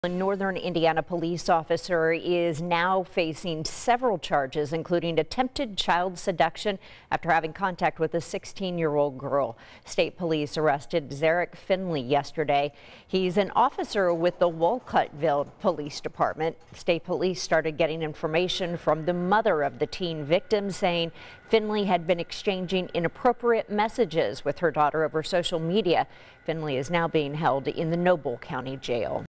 A northern Indiana police officer is now facing several charges, including attempted child seduction after having contact with a 16-year-old girl. State police arrested Zarek Finley yesterday. He's an officer with the Wolcottville Police Department. State police started getting information from the mother of the teen victim, saying Finley had been exchanging inappropriate messages with her daughter over social media. Finley is now being held in the Noble County Jail.